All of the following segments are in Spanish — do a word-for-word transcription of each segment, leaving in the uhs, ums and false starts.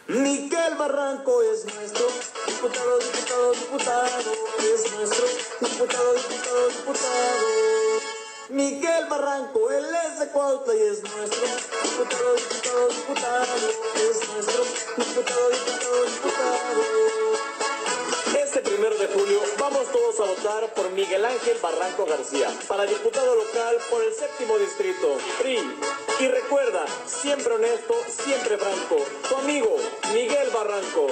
Miguel Barranco es nuestro diputado, diputado, diputado, es nuestro diputado, diputado, diputado. Miguel Barranco, él es de Cuautla y es nuestro diputado, diputado, diputado, es nuestro diputado, diputado, diputado. Este primero de julio vamos todos a votar por Miguel Ángel Barranco García para diputado local por el séptimo distrito, P R I. Y recuerda, siempre honesto, siempre franco, tu amigo Miguel Barranco.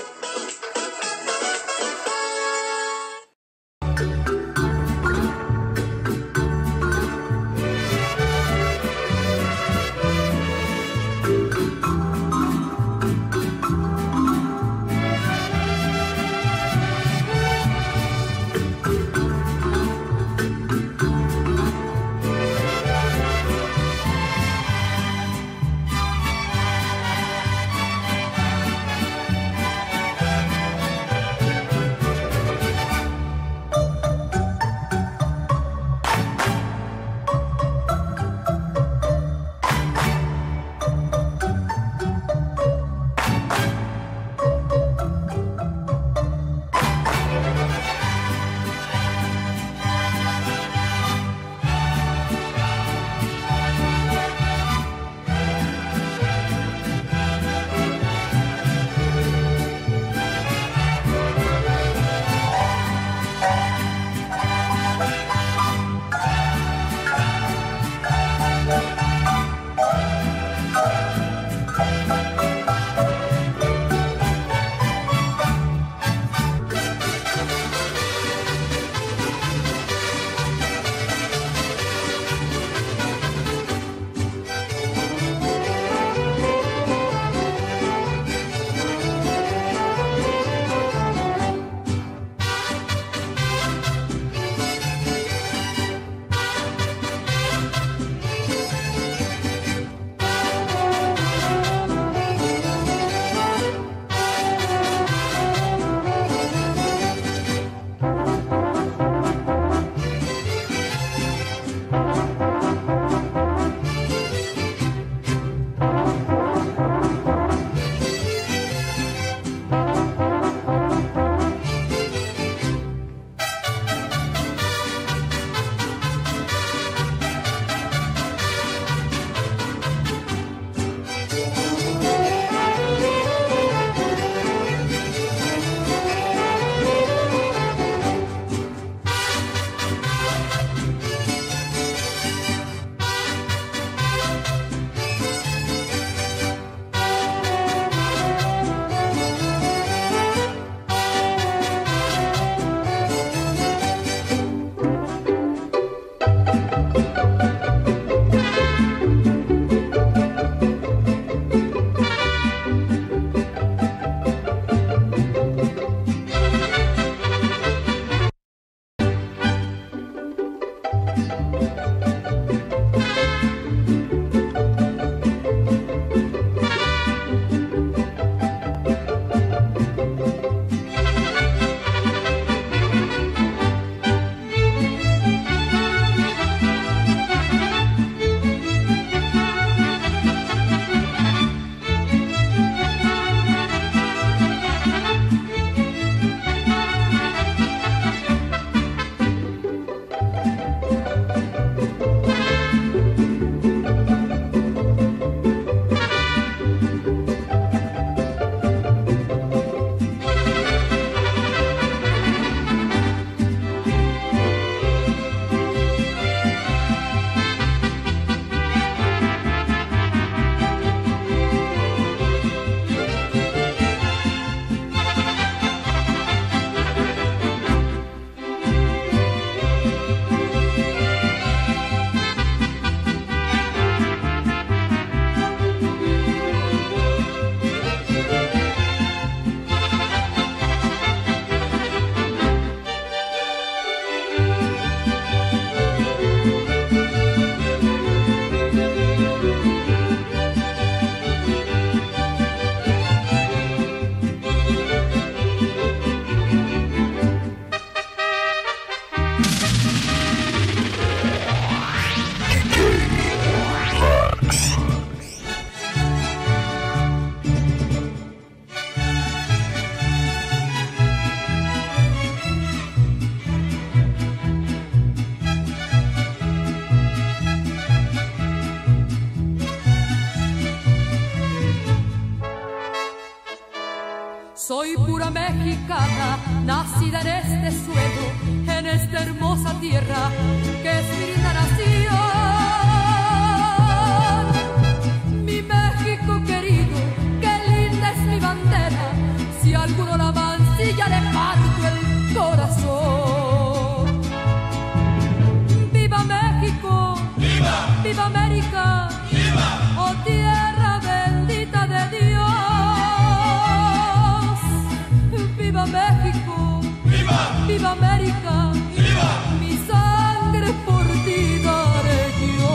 Soy pura mexicana, nacida en este suelo, en esta hermosa tierra que es mi linda nación. Mi México querido, qué linda es mi bandera, si alguno la mancilla le parto el corazón. ¡Viva México! ¡Viva! ¡Viva América! ¡Viva! ¡Oh tierra bendita de Dios! ¡Viva México! ¡Viva! ¡Viva América! ¡Viva! Mi sangre por ti daré yo.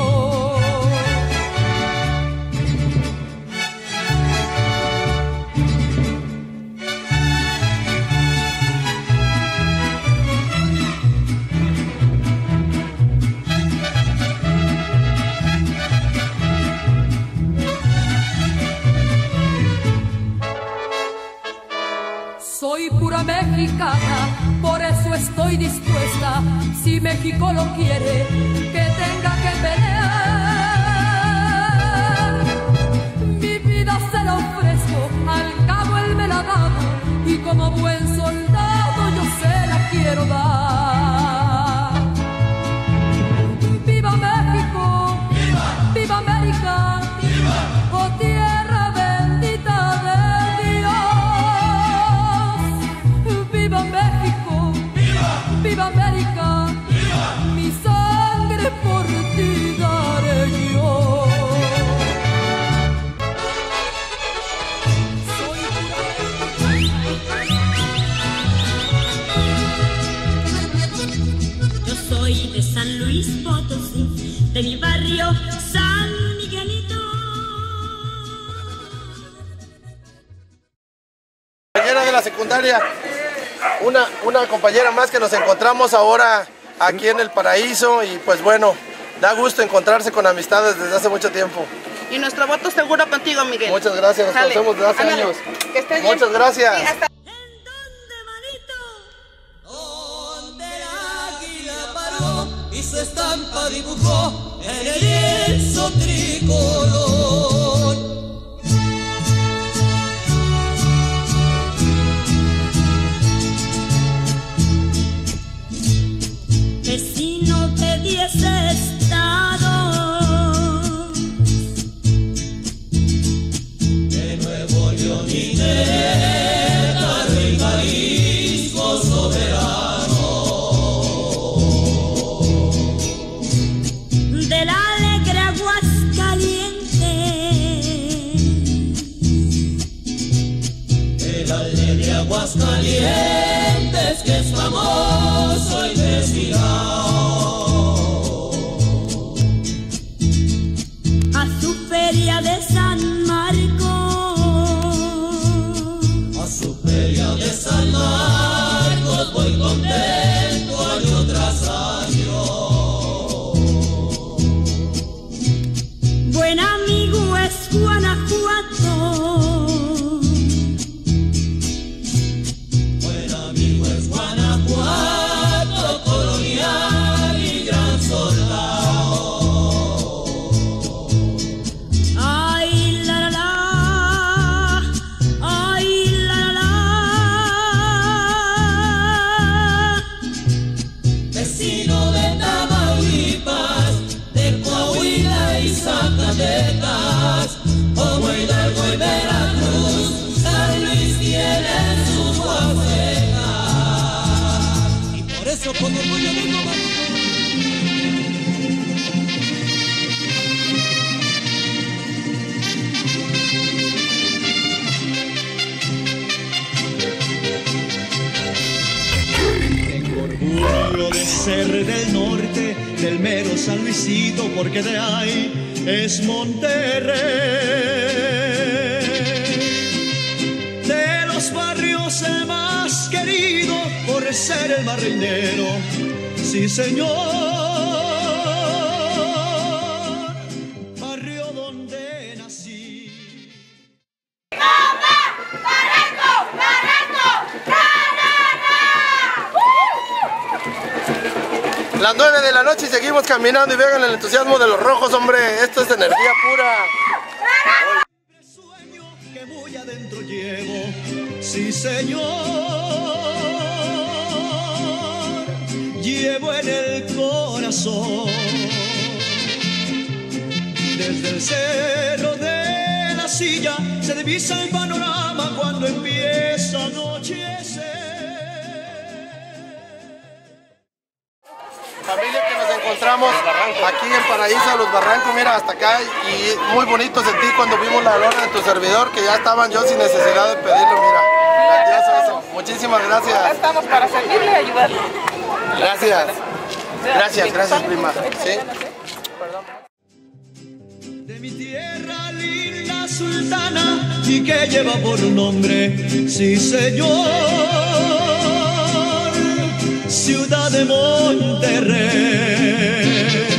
Soy pura mexicana, por eso estoy dispuesta, si México lo quiere, que tenga que pelear. Mi vida se la ofrezco, al cabo él me la ha dado, y como buen soldado yo se la quiero dar. ¡Viva México! ¡Viva! ¡Viva América! ¡Viva! ¡Oh tierra bendita de ¡Viva México! ¡Viva! ¡Viva América! ¡Viva! Mi sangre por ti daré yo. Soy Yo soy de San Luis Potosí, de mi barrio San Miguelito. Compañera de la secundaria. Una, una compañera más que nos encontramos ahora aquí en el paraíso y pues bueno, da gusto encontrarse con amistades desde hace mucho tiempo. Y nuestro voto seguro contigo, Miguel. Muchas gracias, nos Dale. conocemos desde hace Ándale. años. Que estés bien. Muchas gracias. Sí, hasta... ¿En dónde, manito? Donde el águila paró y su estampa dibujó en el lienzo tricolor. Vecino de diez estados, De Nuevo León y de Caro y Jalisco soberano, del alegre Aguascalientes, el alegre Aguascalientes que es famoso y desfilado, a su feria de San Marcos, a su feria de San Marcos voy contento año tras año. buen amigo es Guanajuato, Buen amigo es Guanajuato, colonial y gran soldado. ay la la la, ay la la la, Vecino de Tamaulipas, de Coahuila y Zacatecas, como Hidalgo y Veracruz, San Luis tiene sus huastecas. Y por eso con orgullo digo, Tengo orgullo de ser del norte, del mero San Luisito, porque de ahí es Monterrey. De los barrios el más querido, por ser el más reinero, sí señor. Barrio donde nací. Las nueve de la noche y seguimos caminando y vean el entusiasmo de los rojos, hombre. Esto es energía pura. Sueño que muy adentro llevo, sí señor, llevo en el corazón. Desde el cerro de la silla se divisa el panorama cuando empieza a anochecer. Familia que nos encontramos aquí en Paraíso, Los Barrancos, mira hasta acá, y muy bonito sentí cuando vimos la lona de tu servidor, que ya estaban yo sin necesidad de pedirlo, mira, grandioso eso. Muchísimas gracias. Estamos para servirle y ayudarle. Gracias, gracias, gracias prima. ¿Sí? De mi tierra linda sultana y que lleva por nombre, sí señor, ciudad de Monterrey.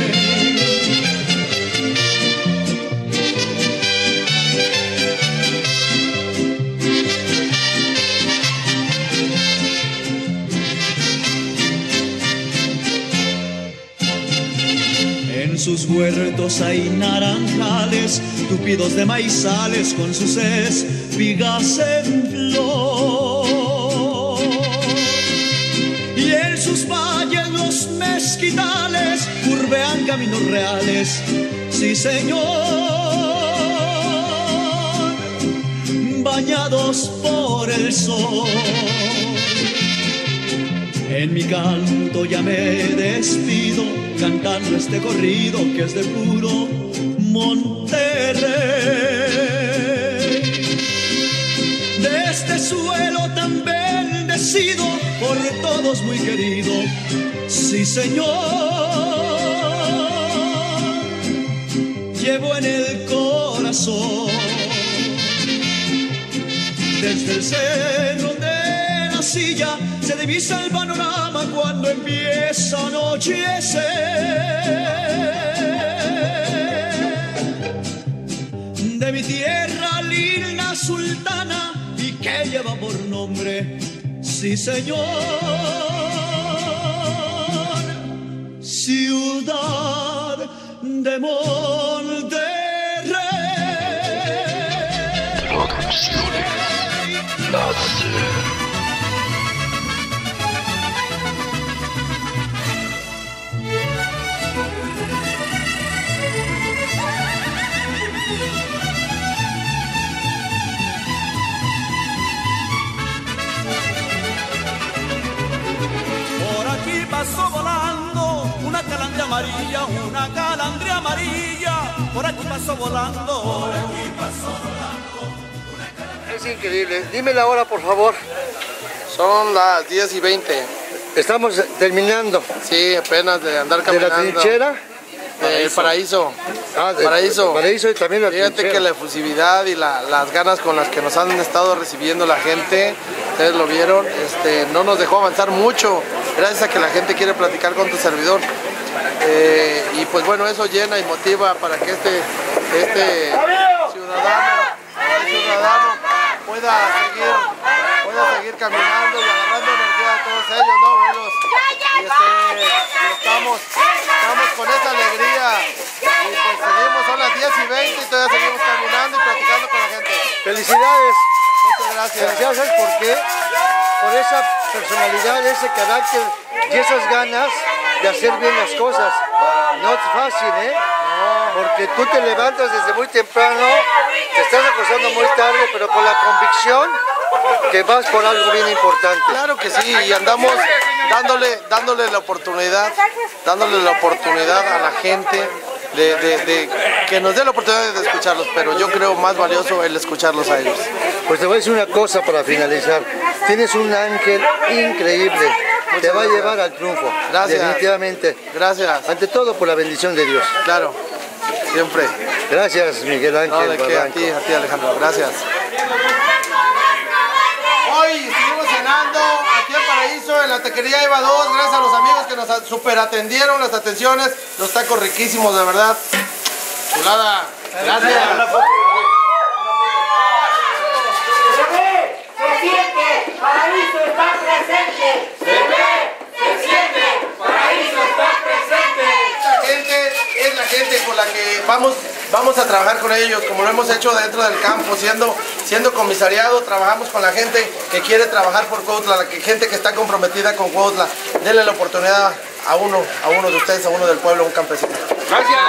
En sus huertos hay naranjales, tupidos de maizales con sus espigas en flor. Y en sus valles los mezquitales curvean caminos reales, sí señor, bañados por el sol. En mi canto ya me despido, cantando este corrido que es de puro Monterrey. De este suelo tan bendecido, por todos muy querido, sí señor, llevo en el corazón. Desde el cerro de la silla se divisa el panorama cuando empieza a anochecer. De mi tierra linda sultana y que lleva por nombre, sí señor, ciudad de Monterrey. Producciones Láser. Pasó volando una calandria amarilla, una calandria amarilla, por aquí pasó volando. Por aquí pasó volando una calandria. Es increíble. Dime la hora, por favor. Son las diez y veinte. Estamos terminando. Sí, apenas de andar caminando. ¿De la trinchera? El paraíso. Ah, de, paraíso. Paraíso y también la Fíjate trinchera. Que la efusividad y la, las ganas con las que nos han estado recibiendo la gente, ustedes lo vieron, este, no nos dejó avanzar mucho, gracias a que la gente quiere platicar con tu servidor. Eh, y pues bueno, eso llena y motiva para que este, este ciudadano, ciudadano pueda seguir, pueda seguir caminando y agarrando energía de todos ellos, ¿no? Verlos. Y, este, y estamos, estamos con esa alegría y pues seguimos, son las diez y veinte y todavía seguimos caminando y platicando con la gente. Felicidades. Muchas gracias. Felicidades, ¿sabes por qué? Por esa personalidad, ese carácter y esas ganas de hacer bien las cosas. No es fácil, ¿eh? No. Porque tú te levantas desde muy temprano, te estás acostando muy tarde, pero con la convicción que vas por algo bien importante. Claro que sí, y andamos dándole, dándole la oportunidad, dándole la oportunidad a la gente de, de, de que nos dé la oportunidad de escucharlos, pero yo creo más valioso el escucharlos a ellos. Pues te voy a decir una cosa para finalizar. Tienes un ángel increíble. Muchas te va gracias. a llevar al triunfo. Gracias. Definitivamente. Gracias. Ante todo por la bendición de Dios. Claro, siempre. Gracias, Miguel Ángel. No, de qué, a Barranco. ti, a ti Alejandro, gracias. Hoy estuvimos cenando aquí en Paraíso, en la taquería Eva dos, gracias a los amigos que nos super atendieron, las atenciones, los tacos riquísimos, de verdad. Chulada, gracias. Se siente, Paraíso está presente. Se ve, se siente, Paraíso está presente. Esta gente es la gente con la que vamos, vamos a trabajar con ellos, como lo hemos hecho dentro del campo, siendo, siendo comisariado, trabajamos con la gente que quiere trabajar por Cuautla, la gente que está comprometida con Cuautla. Denle la oportunidad a uno, a uno de ustedes, a uno del pueblo, a un campesino. Gracias.